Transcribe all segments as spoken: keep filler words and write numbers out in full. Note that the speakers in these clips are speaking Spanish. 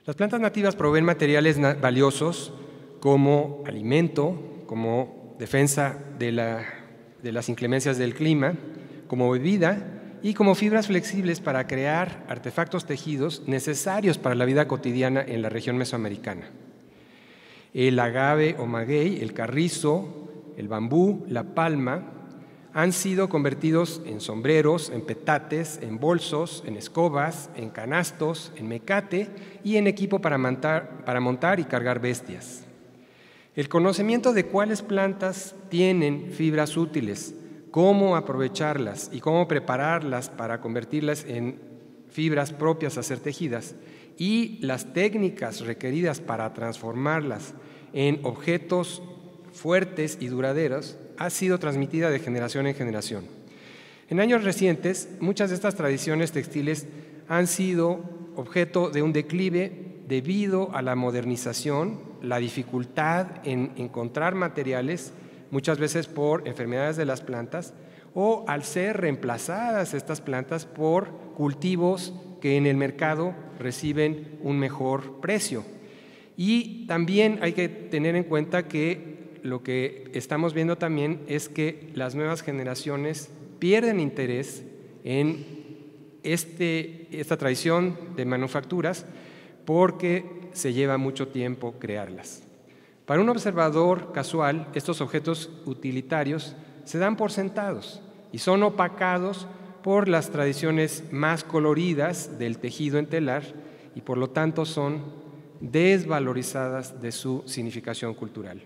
Las plantas nativas proveen materiales valiosos como alimento, como defensa de, la, de las inclemencias del clima, como bebida y como fibras flexibles para crear artefactos tejidos necesarios para la vida cotidiana en la región mesoamericana. El agave o maguey, el carrizo, el bambú, la palma, han sido convertidos en sombreros, en petates, en bolsos, en escobas, en canastos, en mecate y en equipo para montar, para montar y cargar bestias. El conocimiento de cuáles plantas tienen fibras útiles, cómo aprovecharlas y cómo prepararlas para convertirlas en fibras propias a ser tejidas y las técnicas requeridas para transformarlas en objetos fuertes y duraderos ha sido transmitida de generación en generación. En años recientes, muchas de estas tradiciones textiles han sido objeto de un declive debido a la modernización, la dificultad en encontrar materiales, muchas veces por enfermedades de las plantas, o al ser reemplazadas estas plantas por cultivos que en el mercado reciben un mejor precio. Y también hay que tener en cuenta que lo que estamos viendo también es que las nuevas generaciones pierden interés en este, esta tradición de manufacturas porque se lleva mucho tiempo crearlas. Para un observador casual, estos objetos utilitarios se dan por sentados y son opacados por las tradiciones más coloridas del tejido en telar y por lo tanto son desvalorizadas de su significación cultural.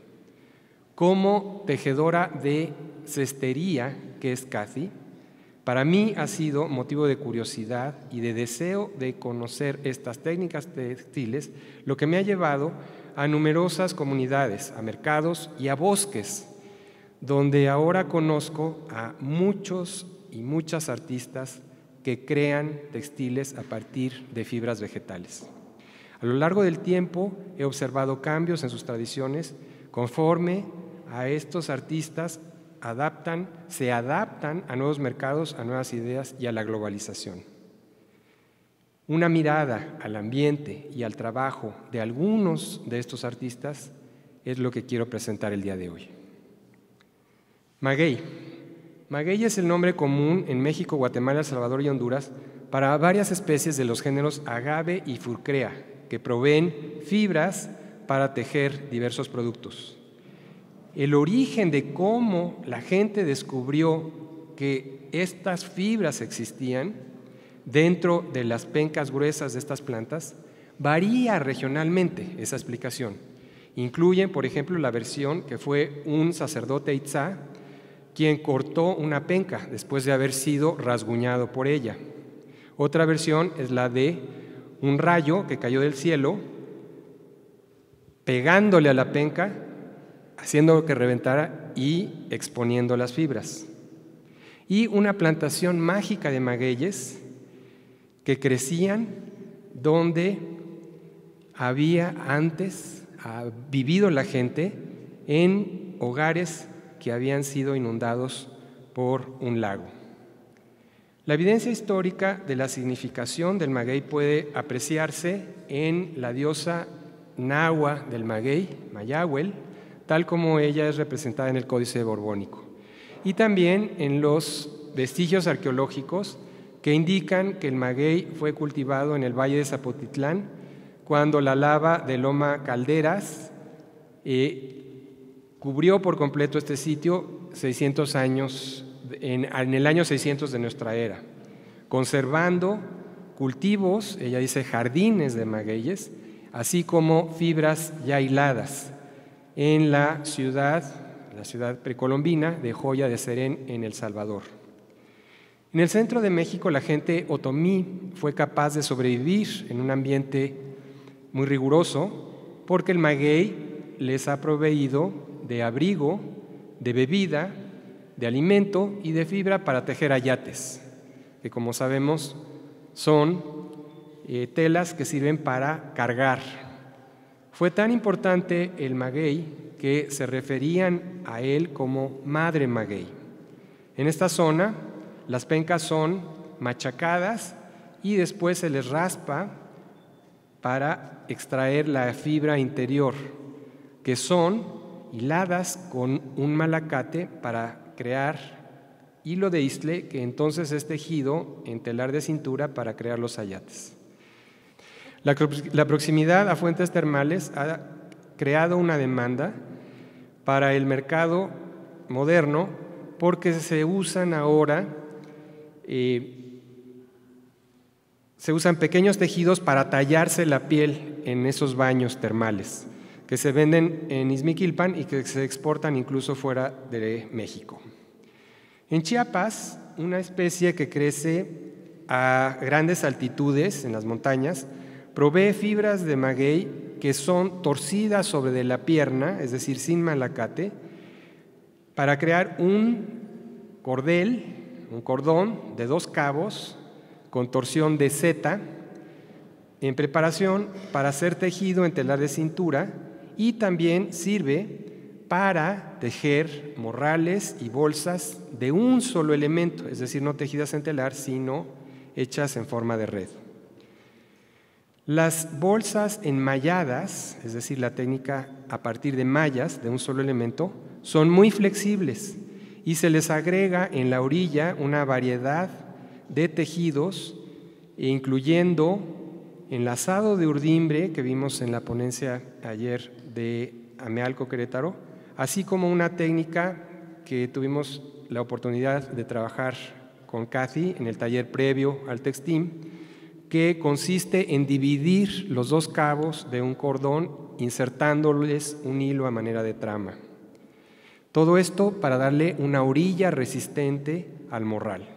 Como tejedora de cestería, que es Kathy, para mí ha sido motivo de curiosidad y de deseo de conocer estas técnicas textiles, lo que me ha llevado a numerosas comunidades, a mercados y a bosques, donde ahora conozco a muchos y muchas artistas que crean textiles a partir de fibras vegetales. A lo largo del tiempo he observado cambios en sus tradiciones conforme a estos artistas adaptan, se adaptan a nuevos mercados, a nuevas ideas y a la globalización. Una mirada al ambiente y al trabajo de algunos de estos artistas es lo que quiero presentar el día de hoy. Maguey. Maguey es el nombre común en México, Guatemala, El Salvador y Honduras para varias especies de los géneros agave y furcrea, que proveen fibras para tejer diversos productos. El origen de cómo la gente descubrió que estas fibras existían dentro de las pencas gruesas de estas plantas varía regionalmente esa explicación. Incluyen, por ejemplo, la versión que fue un sacerdote itzá quien cortó una penca después de haber sido rasguñado por ella. Otra versión es la de un rayo que cayó del cielo pegándole a la penca, haciendo que reventara y exponiendo las fibras. Y una plantación mágica de magueyes que crecían donde había antes ha vivido la gente en hogares que habían sido inundados por un lago. La evidencia histórica de la significación del maguey puede apreciarse en la diosa nahua del maguey, Mayahuel, tal como ella es representada en el Códice Borbónico, y también en los vestigios arqueológicos que indican que el maguey fue cultivado en el valle de Zapotitlán cuando la lava de Loma Calderas eh, cubrió por completo este sitio seiscientos años, en, en el año seiscientos de nuestra era, conservando cultivos, ella dice jardines de magueyes, así como fibras ya hiladas en la ciudad, la ciudad precolombina de Joya de Serén, en El Salvador. En el centro de México, la gente otomí fue capaz de sobrevivir en un ambiente muy riguroso porque el maguey les ha proveído de abrigo, de bebida, de alimento y de fibra para tejer ayates, que como sabemos son eh, telas que sirven para cargar. Fue tan importante el maguey que se referían a él como madre maguey. En esta zona, las pencas son machacadas y después se les raspa para extraer la fibra interior, que son hiladas con un malacate para crear hilo de istle, que entonces es tejido en telar de cintura para crear los ayates. La, la proximidad a fuentes termales ha creado una demanda para el mercado moderno porque se usan ahora eh, se usan pequeños tejidos para tallarse la piel en esos baños termales que se venden en Izmiquilpan y que se exportan incluso fuera de México. En Chiapas, una especie que crece a grandes altitudes en las montañas provee fibras de maguey que son torcidas sobre de la pierna, es decir, sin malacate, para crear un cordel, un cordón de dos cabos con torsión de zeta, en preparación para ser tejido en telar de cintura, y también sirve para tejer morrales y bolsas de un solo elemento, es decir, no tejidas en telar, sino hechas en forma de red. Las bolsas enmalladas, es decir, la técnica a partir de mallas de un solo elemento, son muy flexibles y se les agrega en la orilla una variedad de tejidos, incluyendo enlazado de urdimbre que vimos en la ponencia ayer de Amealco Querétaro, así como una técnica que tuvimos la oportunidad de trabajar con Kathy en el taller previo al Textim, que consiste en dividir los dos cabos de un cordón insertándoles un hilo a manera de trama. Todo esto para darle una orilla resistente al morral.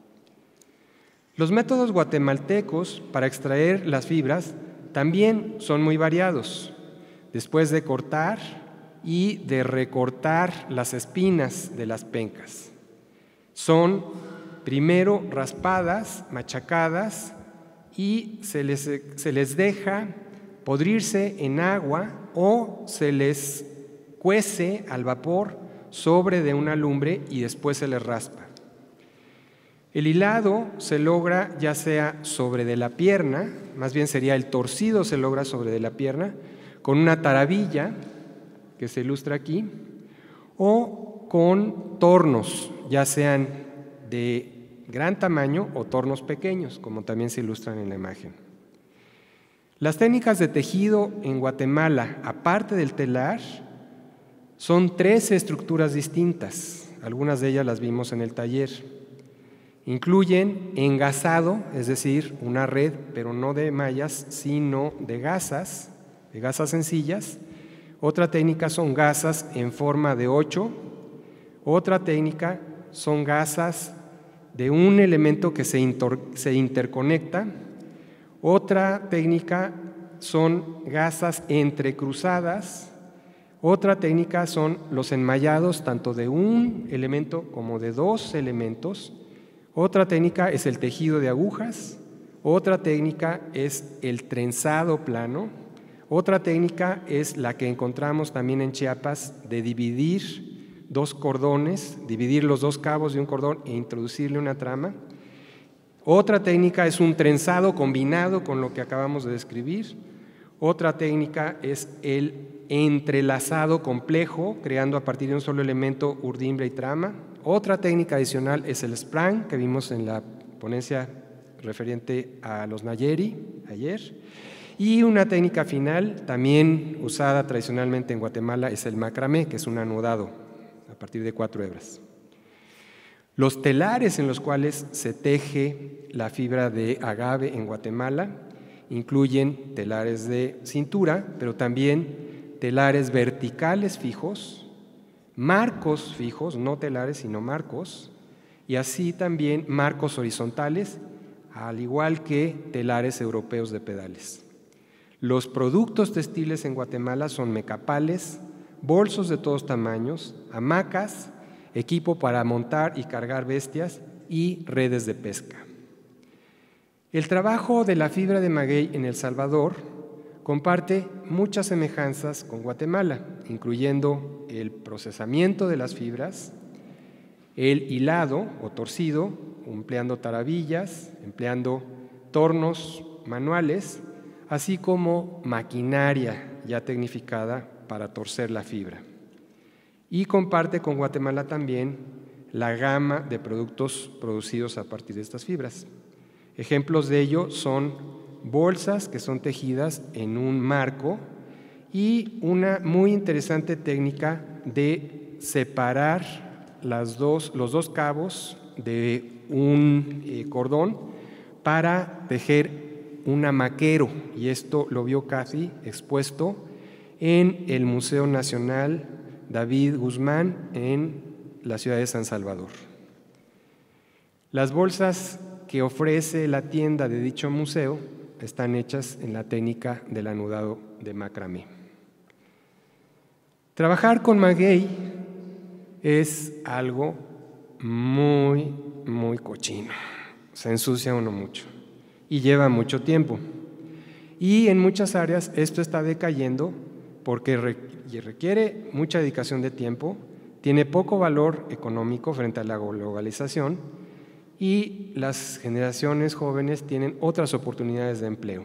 Los métodos guatemaltecos para extraer las fibras también son muy variados. Después de cortar y de recortar las espinas de las pencas, son primero raspadas, machacadas, y se les, se les deja podrirse en agua o se les cuece al vapor sobre de una lumbre y después se les raspa. El hilado se logra ya sea sobre de la pierna, más bien sería el torcido se logra sobre de la pierna, con una tarabilla, que se ilustra aquí, o con tornos, ya sean de gran tamaño o tornos pequeños, como también se ilustran en la imagen. Las técnicas de tejido en Guatemala, aparte del telar, son trece estructuras distintas. Algunas de ellas las vimos en el taller. Incluyen engasado, es decir, una red, pero no de mallas, sino de gasas, de gasas sencillas. Otra técnica son gasas en forma de ocho. Otra técnica son gasas de un elemento que se, inter, se interconecta. Otra técnica son gasas entrecruzadas. Otra técnica son los enmallados tanto de un elemento como de dos elementos. Otra técnica es el tejido de agujas. Otra técnica es el trenzado plano. Otra técnica es la que encontramos también en Chiapas de dividir dos cordones, dividir los dos cabos de un cordón e introducirle una trama. Otra técnica es un trenzado combinado con lo que acabamos de describir. Otra técnica es el entrelazado complejo, creando a partir de un solo elemento urdimbre y trama. Otra técnica adicional es el sprang, que vimos en la ponencia referente a los Nayeri ayer. Y una técnica final, también usada tradicionalmente en Guatemala, es el macramé, que es un anudado a partir de cuatro hebras. Los telares en los cuales se teje la fibra de agave en Guatemala incluyen telares de cintura, pero también telares verticales fijos, marcos fijos, no telares sino marcos, y así también marcos horizontales, al igual que telares europeos de pedales. Los productos textiles en Guatemala son mecapales, bolsos de todos tamaños, hamacas, equipo para montar y cargar bestias y redes de pesca. El trabajo de la fibra de maguey en El Salvador comparte muchas semejanzas con Guatemala, incluyendo el procesamiento de las fibras, el hilado o torcido, empleando tarabillas, empleando tornos manuales, así como maquinaria ya tecnificada para torcer la fibra. Y comparte con Guatemala también la gama de productos producidos a partir de estas fibras. Ejemplos de ello son bolsas que son tejidas en un marco y una muy interesante técnica de separar las dos, los dos cabos de un eh, cordón para tejer un hamaquero, y esto lo vio Kathy expuesto en el Museo Nacional David Guzmán en la ciudad de San Salvador. Las bolsas que ofrece la tienda de dicho museo están hechas en la técnica del anudado de macramé. Trabajar con maguey es algo muy, muy cochino. Se ensucia uno mucho y lleva mucho tiempo. Y en muchas áreas esto está decayendo porque requiere mucha dedicación de tiempo, tiene poco valor económico frente a la globalización y las generaciones jóvenes tienen otras oportunidades de empleo.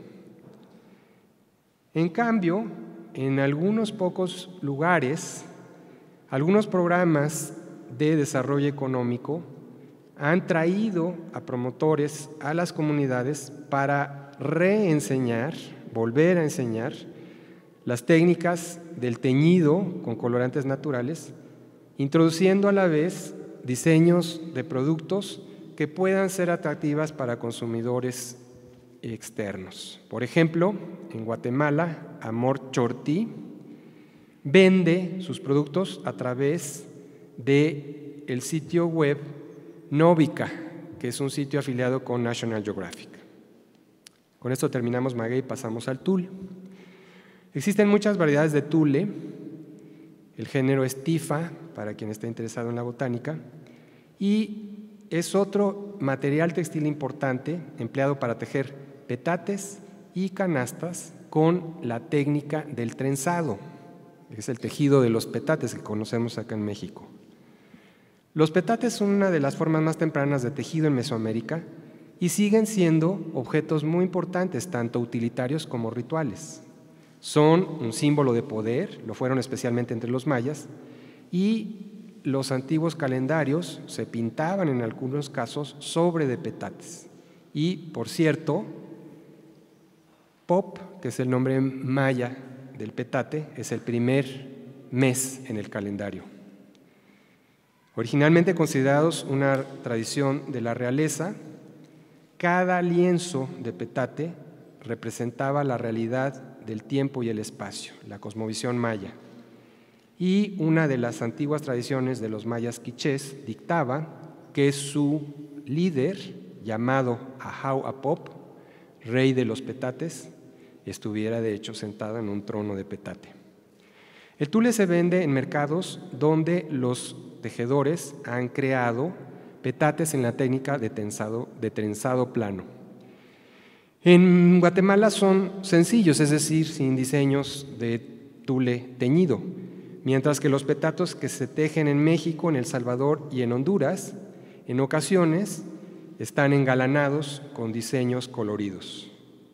En cambio, en algunos pocos lugares, algunos programas de desarrollo económico han traído a promotores a las comunidades para reenseñar, volver a enseñar las técnicas del teñido con colorantes naturales, introduciendo a la vez diseños de productos que puedan ser atractivas para consumidores externos. Por ejemplo, en Guatemala, Amor Chortí vende sus productos a través del sitio web Novica, que es un sitio afiliado con National Geographic. Con esto terminamos maguey y pasamos al tul. Existen muchas variedades de tule. El género es Tifa, para quien esté interesado en la botánica, y es otro material textil importante empleado para tejer petates y canastas con la técnica del trenzado, que es el tejido de los petates que conocemos acá en México. Los petates son una de las formas más tempranas de tejido en Mesoamérica y siguen siendo objetos muy importantes, tanto utilitarios como rituales. Son un símbolo de poder, lo fueron especialmente entre los mayas, y los antiguos calendarios se pintaban en algunos casos sobre de petates. Y, por cierto, Pop, que es el nombre maya del petate, es el primer mes en el calendario. Originalmente considerados una tradición de la realeza, cada lienzo de petate representaba la realidad del tiempo y el espacio, la cosmovisión maya. Y una de las antiguas tradiciones de los mayas quichés dictaba que su líder, llamado Ahau Apop, rey de los petates, estuviera de hecho sentado en un trono de petate. El tule se vende en mercados donde los tejedores han creado petates en la técnica de trenzado, de trenzado plano. En Guatemala son sencillos, es decir, sin diseños de tule teñido, mientras que los petatos que se tejen en México, en El Salvador y en Honduras, en ocasiones están engalanados con diseños coloridos.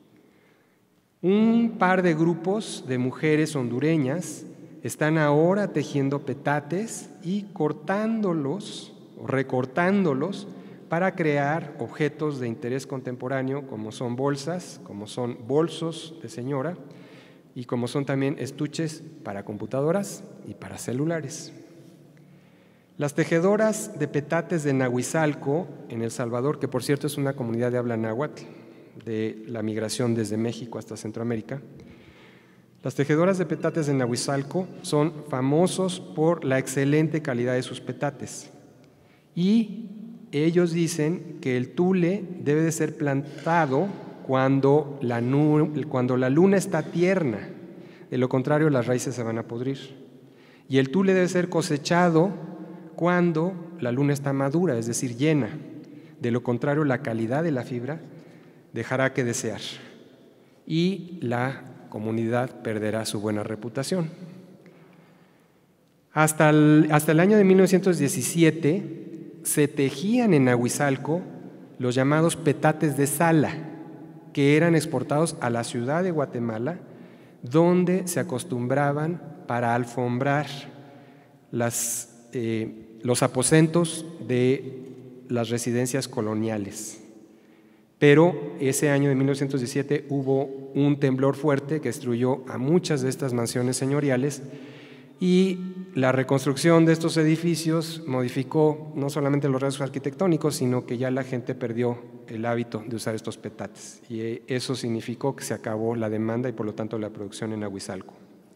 Un par de grupos de mujeres hondureñas están ahora tejiendo petates y cortándolos o recortándolos para crear objetos de interés contemporáneo como son bolsas, como son bolsos de señora y como son también estuches para computadoras y para celulares. Las tejedoras de petates de Nahuizalco, en El Salvador, que por cierto es una comunidad de habla náhuatl, de la migración desde México hasta Centroamérica, las tejedoras de petates de Nahuizalco son famosos por la excelente calidad de sus petates y ellos dicen que el tule debe de ser plantado cuando la, cuando la luna está tierna, de lo contrario las raíces se van a podrir. Y el tule debe ser cosechado cuando la luna está madura, es decir, llena, de lo contrario la calidad de la fibra dejará que desear y la comunidad perderá su buena reputación. Hasta el, hasta el año de mil novecientos diecisiete se tejían en Nahuizalco los llamados petates de sala, que eran exportados a la ciudad de Guatemala, donde se acostumbraban para alfombrar las, eh, los aposentos de las residencias coloniales. Pero ese año de mil novecientos diecisiete hubo un temblor fuerte que destruyó a muchas de estas mansiones señoriales, y la reconstrucción de estos edificios modificó no solamente los rasgos arquitectónicos, sino que ya la gente perdió el hábito de usar estos petates, y eso significó que se acabó la demanda y por lo tanto la producción en Ahuizalco.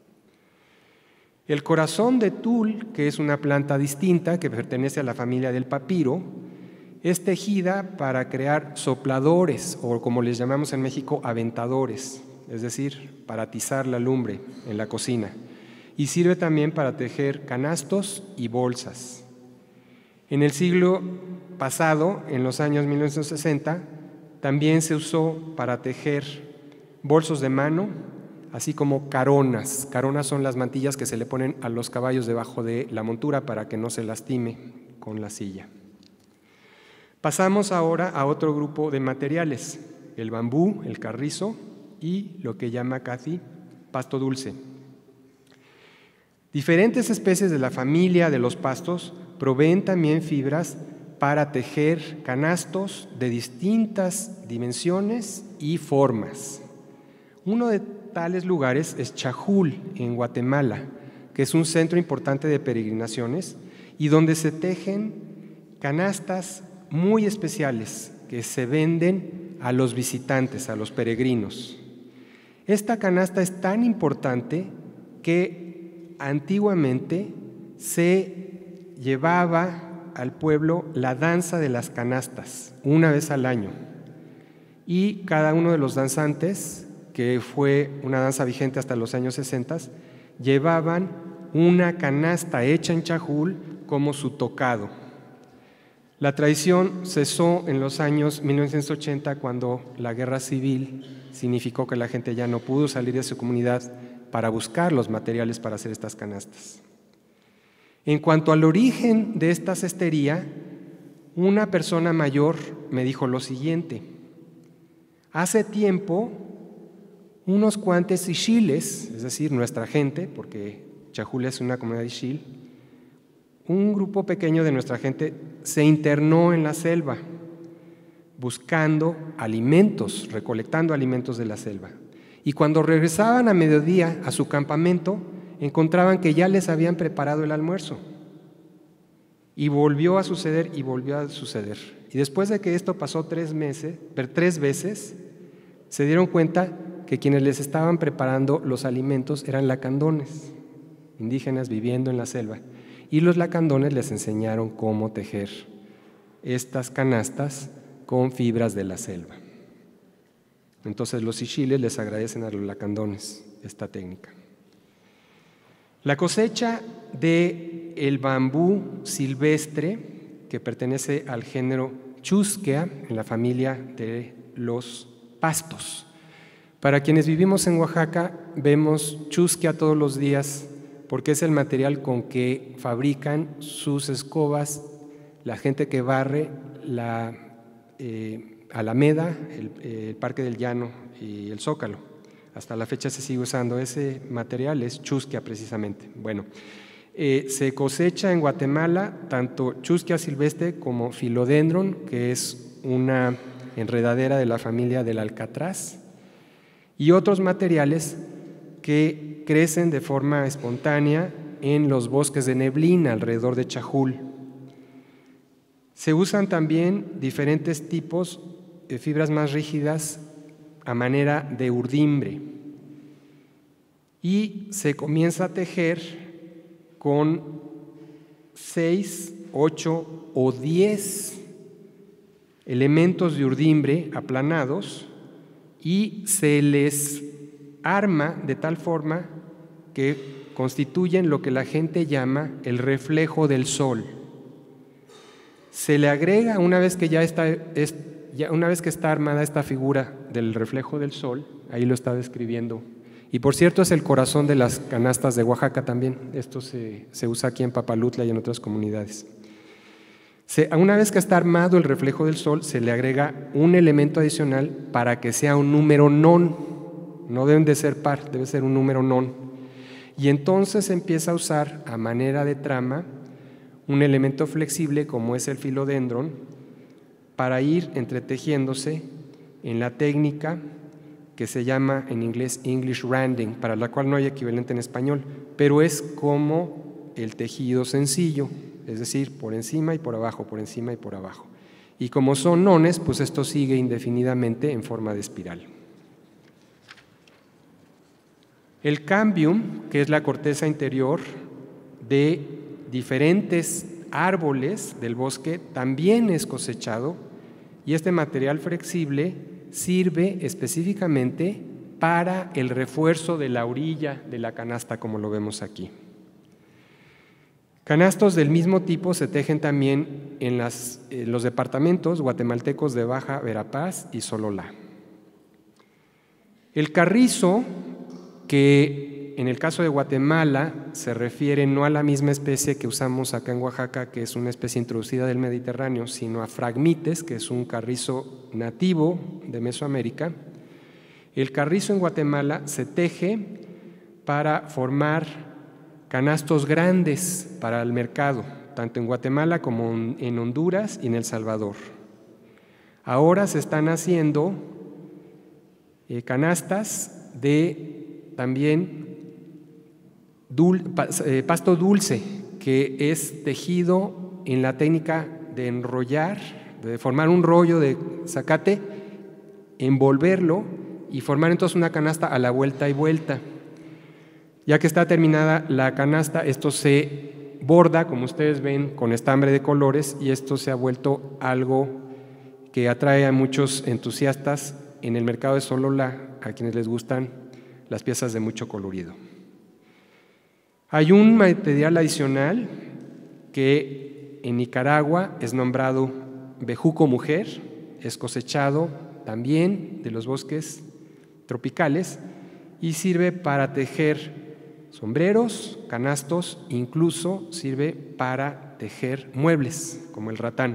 El corazón de tul, que es una planta distinta que pertenece a la familia del papiro, es tejida para crear sopladores, o como les llamamos en México, aventadores, es decir, para atizar la lumbre en la cocina, y sirve también para tejer canastos y bolsas. En el siglo pasado, en los años mil novecientos sesenta, también se usó para tejer bolsos de mano, así como caronas. Caronas son las mantillas que se le ponen a los caballos debajo de la montura para que no se lastime con la silla. Pasamos ahora a otro grupo de materiales, el bambú, el carrizo y lo que llama Kathy pasto dulce. Diferentes especies de la familia de los pastos proveen también fibras para tejer canastos de distintas dimensiones y formas. Uno de tales lugares es Chajul, en Guatemala, que es un centro importante de peregrinaciones y donde se tejen canastas muy especiales que se venden a los visitantes, a los peregrinos. Esta canasta es tan importante que antiguamente se llevaba al pueblo la danza de las canastas una vez al año, y cada uno de los danzantes, que fue una danza vigente hasta los años sesenta, llevaban una canasta hecha en Chajul como su tocado. La tradición cesó en los años mil novecientos ochenta, cuando la guerra civil significó que la gente ya no pudo salir de su comunidad para buscar los materiales para hacer estas canastas. En cuanto al origen de esta cestería, una persona mayor me dijo lo siguiente: hace tiempo, unos cuantos ixhiles, es decir, nuestra gente, porque Chajul es una comunidad ixhil, un grupo pequeño de nuestra gente se internó en la selva buscando alimentos, recolectando alimentos de la selva. Y cuando regresaban a mediodía a su campamento, encontraban que ya les habían preparado el almuerzo. Y volvió a suceder y volvió a suceder. Y después de que esto pasó tres meses, tres veces, se dieron cuenta que quienes les estaban preparando los alimentos eran lacandones, indígenas viviendo en la selva. Y los lacandones les enseñaron cómo tejer estas canastas con fibras de la selva. Entonces los ixhiles les agradecen a los lacandones esta técnica. La cosecha del bambú silvestre, que pertenece al género Chusquea, en la familia de los pastos. Para quienes vivimos en Oaxaca, vemos Chusquea todos los días, porque es el material con que fabrican sus escobas la gente que barre la eh, Alameda, el, el Parque del Llano y el Zócalo. Hasta la fecha se sigue usando ese material, es Chusquea precisamente. Bueno, eh, se cosecha en Guatemala tanto Chusquea silvestre como Philodendron, que es una enredadera de la familia del alcatraz, y otros materiales que crecen de forma espontánea en los bosques de neblina alrededor de Chajul. Se usan también diferentes tipos de fibras más rígidas a manera de urdimbre, y se comienza a tejer con seis, ocho o diez elementos de urdimbre aplanados, y se les arma de tal forma que constituyen lo que la gente llama el reflejo del sol. Se le agrega, una vez que ya está, es, ya una vez que está armada esta figura del reflejo del sol, ahí lo estaba escribiendo, y por cierto es el corazón de las canastas de Oaxaca también, esto se, se usa aquí en Papalutla y en otras comunidades. Se, una vez que está armado el reflejo del sol, se le agrega un elemento adicional para que sea un número non. No deben de ser par, debe ser un número non. Y entonces se empieza a usar a manera de trama un elemento flexible como es el filodendron para ir entretejiéndose en la técnica que se llama en inglés English Randing, para la cual no hay equivalente en español, pero es como el tejido sencillo, es decir, por encima y por abajo, por encima y por abajo. Y como son nones, pues esto sigue indefinidamente en forma de espiral. El cambium, que es la corteza interior de diferentes árboles del bosque, también es cosechado, y este material flexible sirve específicamente para el refuerzo de la orilla de la canasta, como lo vemos aquí. Canastos del mismo tipo se tejen también en, las, en los departamentos guatemaltecos de Baja Verapaz y Sololá. El carrizo, que en el caso de Guatemala se refiere no a la misma especie que usamos acá en Oaxaca, que es una especie introducida del Mediterráneo, sino a Phragmites, que es un carrizo nativo de Mesoamérica. El carrizo en Guatemala se teje para formar canastos grandes para el mercado, tanto en Guatemala como en Honduras y en El Salvador. Ahora se están haciendo eh, canastas de también Dul, pasto dulce, que es tejido en la técnica de enrollar, de formar un rollo de zacate, envolverlo y formar entonces una canasta a la vuelta y vuelta. Ya que está terminada la canasta, esto se borda, como ustedes ven, con estambre de colores, y esto se ha vuelto algo que atrae a muchos entusiastas en el mercado de Sololá, a quienes les gustan las piezas de mucho colorido. Hay un material adicional que en Nicaragua es nombrado bejuco mujer, es cosechado también de los bosques tropicales y sirve para tejer sombreros, canastos, incluso sirve para tejer muebles, como el ratán.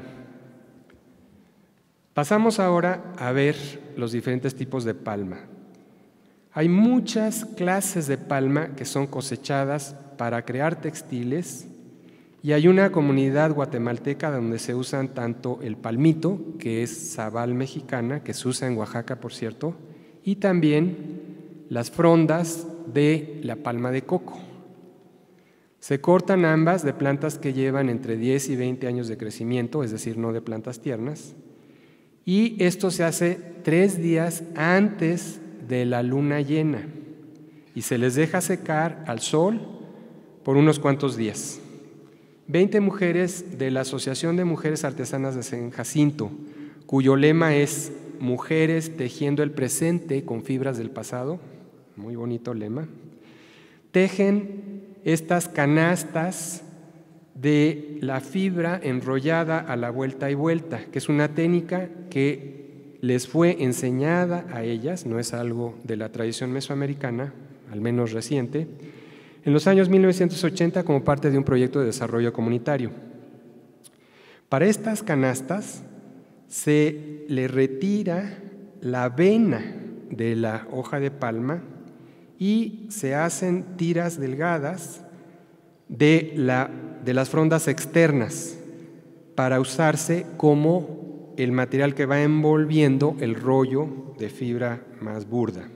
Pasamos ahora a ver los diferentes tipos de palma. Hay muchas clases de palma que son cosechadas para crear textiles y hay una comunidad guatemalteca donde se usan tanto el palmito, que es sabal mexicana, que se usa en Oaxaca, por cierto, y también las frondas de la palma de coco. Se cortan ambas de plantas que llevan entre diez y veinte años de crecimiento, es decir, no de plantas tiernas, y esto se hace tres días antes de la luna llena y se les deja secar al sol por unos cuantos días. Veinte mujeres de la Asociación de Mujeres Artesanas de San Jacinto, cuyo lema es Mujeres tejiendo el presente con fibras del pasado, muy bonito lema, tejen estas canastas de la fibra enrollada a la vuelta y vuelta, que es una técnica que les fue enseñada a ellas, no es algo de la tradición mesoamericana, al menos reciente, en los años mil novecientos ochenta como parte de un proyecto de desarrollo comunitario. Para estas canastas se le retira la vena de la hoja de palma y se hacen tiras delgadas de, la, de las frondas externas para usarse como el material que va envolviendo el rollo de fibra más burda.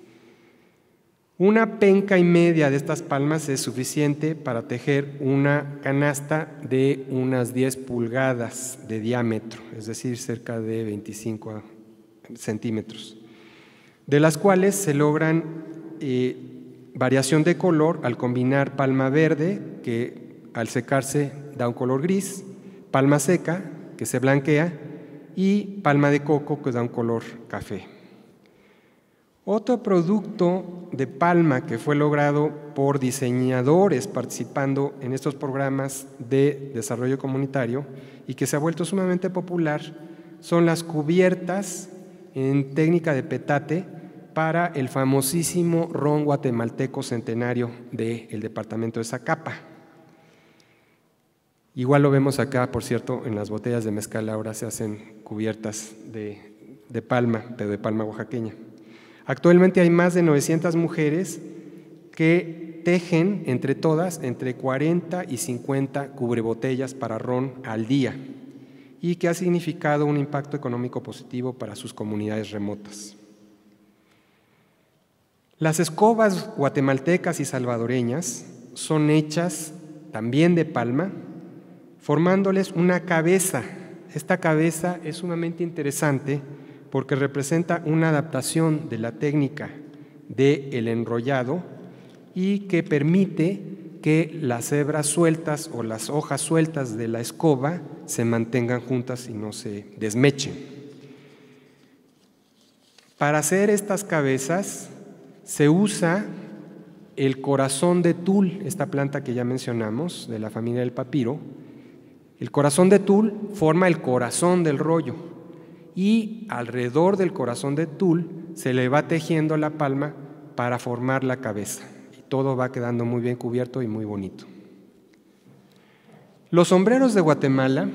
Una penca y media de estas palmas es suficiente para tejer una canasta de unas diez pulgadas de diámetro, es decir, cerca de veinticinco centímetros, de las cuales se logran eh, variación de color al combinar palma verde, que al secarse da un color gris, palma seca, que se blanquea, y palma de coco, que da un color café. Otro producto de palma que fue logrado por diseñadores participando en estos programas de desarrollo comunitario y que se ha vuelto sumamente popular son las cubiertas en técnica de petate para el famosísimo ron guatemalteco centenario del departamento de Zacapa. Igual lo vemos acá, por cierto, en las botellas de mezcal ahora se hacen cubiertas de, de palma, pero de palma oaxaqueña. Actualmente hay más de novecientas mujeres que tejen entre todas entre cuarenta y cincuenta cubrebotellas para ron al día y que ha significado un impacto económico positivo para sus comunidades remotas. Las escobas guatemaltecas y salvadoreñas son hechas también de palma, formándoles una cabeza. Esta cabeza es sumamente interesante porque representa una adaptación de la técnica del enrollado y que permite que las hebras sueltas o las hojas sueltas de la escoba se mantengan juntas y no se desmechen. Para hacer estas cabezas se usa el corazón de tul, esta planta que ya mencionamos, de la familia del papiro. El corazón de tul forma el corazón del rollo y alrededor del corazón de tul se le va tejiendo la palma para formar la cabeza. Y todo va quedando muy bien cubierto y muy bonito. Los sombreros de Guatemala,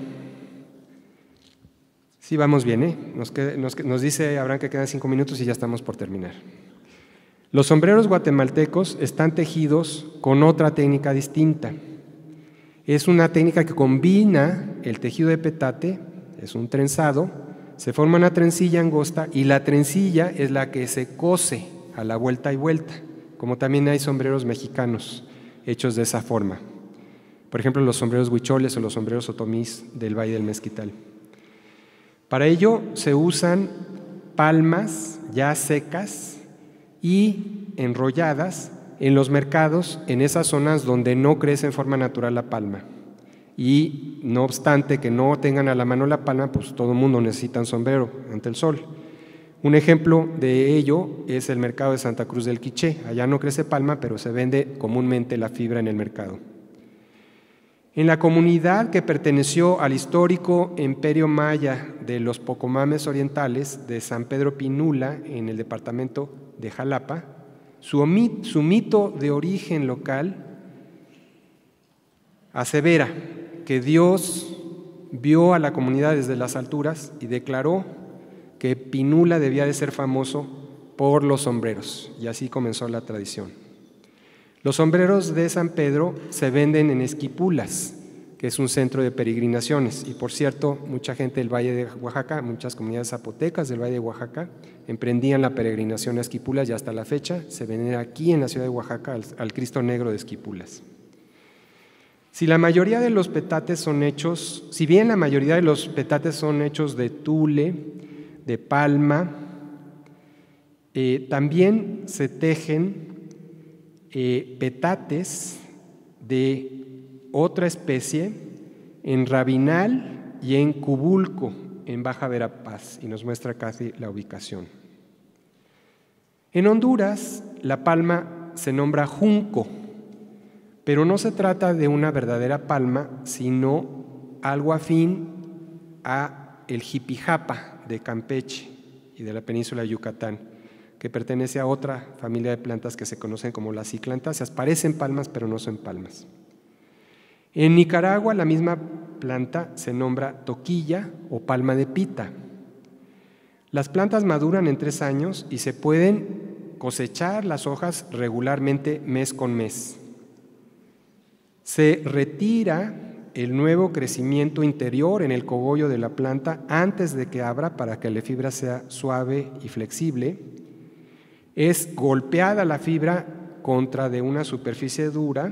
sí vamos bien, ¿eh? Nos, queda, nos, nos dice Abraham que quedan cinco minutos y ya estamos por terminar. Los sombreros guatemaltecos están tejidos con otra técnica distinta. Es una técnica que combina el tejido de petate, es un trenzado, se forma una trencilla angosta y la trencilla es la que se cose a la vuelta y vuelta, como también hay sombreros mexicanos hechos de esa forma. Por ejemplo, los sombreros huicholes o los sombreros otomís del Valle del Mezquital. Para ello se usan palmas ya secas y enrolladas en los mercados, en esas zonas donde no crece en forma natural la palma. Y no obstante que no tengan a la mano la palma, pues todo el mundo necesita un sombrero ante el sol. Un ejemplo de ello es el mercado de Santa Cruz del Quiché. Allá no crece palma, pero se vende comúnmente la fibra en el mercado. En la comunidad que perteneció al histórico imperio maya de los Pocomames orientales de San Pedro Pinula, en el departamento de Jalapa, su, su mito de origen local asevera que Dios vio a la comunidad desde las alturas y declaró que Pinula debía de ser famoso por los sombreros, y así comenzó la tradición. Los sombreros de San Pedro se venden en Esquipulas, que es un centro de peregrinaciones, y por cierto, mucha gente del Valle de Oaxaca, muchas comunidades zapotecas del Valle de Oaxaca, emprendían la peregrinación a Esquipulas y hasta la fecha se venera aquí en la ciudad de Oaxaca al, al Cristo Negro de Esquipulas. Si la mayoría de los petates son hechos, si bien la mayoría de los petates son hechos de tule, de palma, eh, también se tejen eh, petates de otra especie en Rabinal y en Cubulco, en Baja Verapaz, y nos muestra casi la ubicación. En Honduras, la palma se nombra junco, pero no se trata de una verdadera palma, sino algo afín a el jipijapa de Campeche y de la península de Yucatán, que pertenece a otra familia de plantas que se conocen como las ciclantáceas. Parecen palmas, pero no son palmas. En Nicaragua, la misma planta se nombra toquilla o palma de pita. Las plantas maduran en tres años y se pueden cosechar las hojas regularmente mes con mes. Se retira el nuevo crecimiento interior en el cogollo de la planta antes de que abra para que la fibra sea suave y flexible. Es golpeada la fibra contra de una superficie dura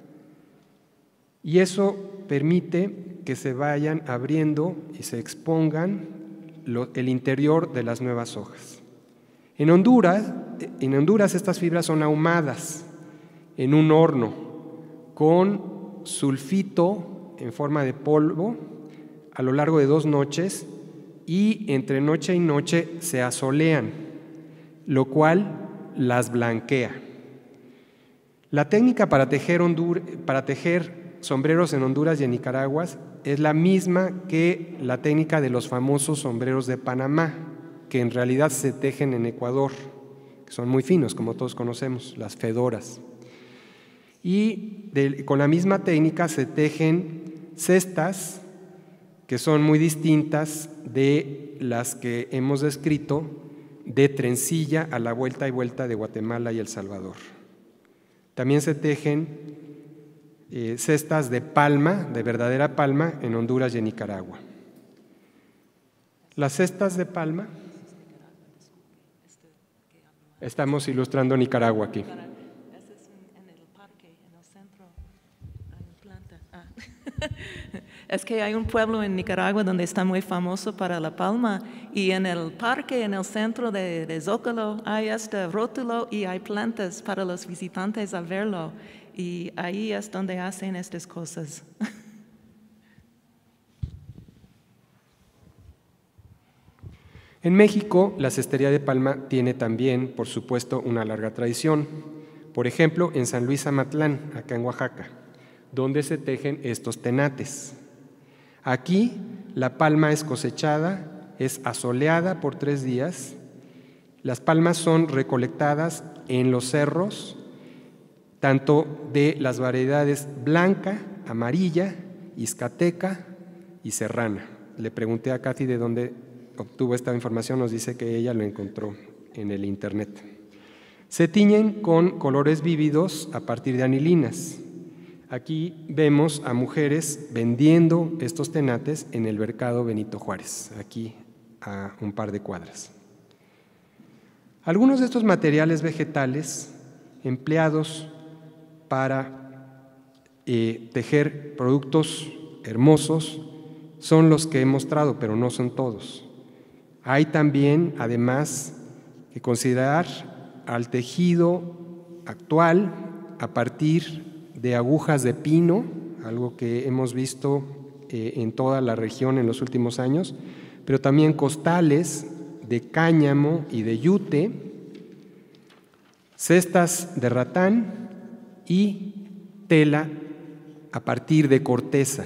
y eso permite que se vayan abriendo y se expongan lo, el interior de las nuevas hojas. En Honduras, en Honduras estas fibras son ahumadas en un horno con sulfito en forma de polvo a lo largo de dos noches y entre noche y noche se asolean, lo cual las blanquea. La técnica para tejer, Hondur- para tejer sombreros en Honduras y en Nicaragua es la misma que la técnica de los famosos sombreros de Panamá, que en realidad se tejen en Ecuador, que son muy finos, como todos conocemos, las fedoras. Y de, con la misma técnica se tejen cestas que son muy distintas de las que hemos descrito de trencilla a la vuelta y vuelta de Guatemala y El Salvador. También se tejen eh, cestas de palma, de verdadera palma, en Honduras y en Nicaragua. Las cestas de palma, estamos ilustrando Nicaragua aquí. Es que hay un pueblo en Nicaragua donde está muy famoso para la palma y en el parque, en el centro de, de Zócalo, hay este rótulo y hay plantas para los visitantes a verlo y ahí es donde hacen estas cosas. En México, la cestería de palma tiene también, por supuesto, una larga tradición. Por ejemplo, en San Luis Amatlán, acá en Oaxaca, donde se tejen estos tenates. Aquí la palma es cosechada, es asoleada por tres días. Las palmas son recolectadas en los cerros, tanto de las variedades blanca, amarilla, izcateca y serrana. Le pregunté a Kathy de dónde obtuvo esta información, nos dice que ella lo encontró en el internet. Se tiñen con colores vívidos a partir de anilinas. Aquí vemos a mujeres vendiendo estos tenates en el mercado Benito Juárez, aquí a un par de cuadras. Algunos de estos materiales vegetales empleados para eh, tejer productos hermosos son los que he mostrado, pero no son todos. Hay también, además, que considerar al tejido actual a partir de agujas de pino, algo que hemos visto eh, en toda la región en los últimos años, pero también costales de cáñamo y de yute, cestas de ratán y tela a partir de corteza.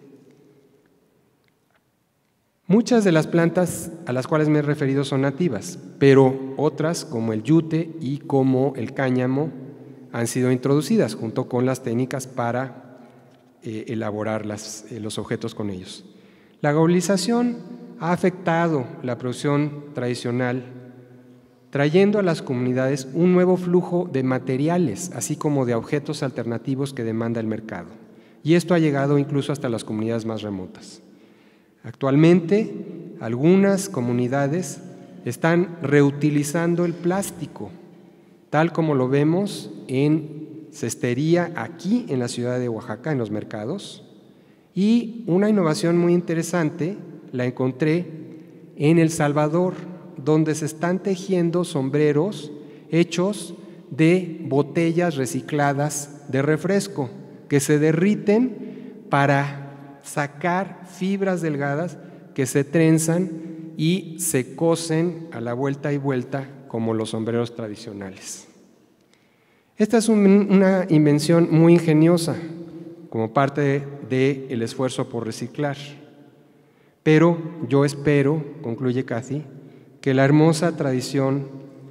Muchas de las plantas a las cuales me he referido son nativas, pero otras, como el yute y como el cáñamo, han sido introducidas junto con las técnicas para eh, elaborar las, eh, los objetos con ellos. La globalización ha afectado la producción tradicional, trayendo a las comunidades un nuevo flujo de materiales, así como de objetos alternativos que demanda el mercado. Y esto ha llegado incluso hasta las comunidades más remotas. Actualmente, algunas comunidades están reutilizando el plástico, tal como lo vemos en cestería aquí en la ciudad de Oaxaca, en los mercados. Y una innovación muy interesante la encontré en El Salvador, donde se están tejiendo sombreros hechos de botellas recicladas de refresco, que se derriten para sacar fibras delgadas que se trenzan y se cosen a la vuelta y vuelta como los sombreros tradicionales. Esta es un, una invención muy ingeniosa como parte del esfuerzo por reciclar. Pero yo espero, concluye Kathy, que la hermosa tradición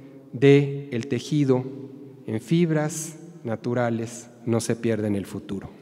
del tejido en fibras naturales no se pierda en el futuro.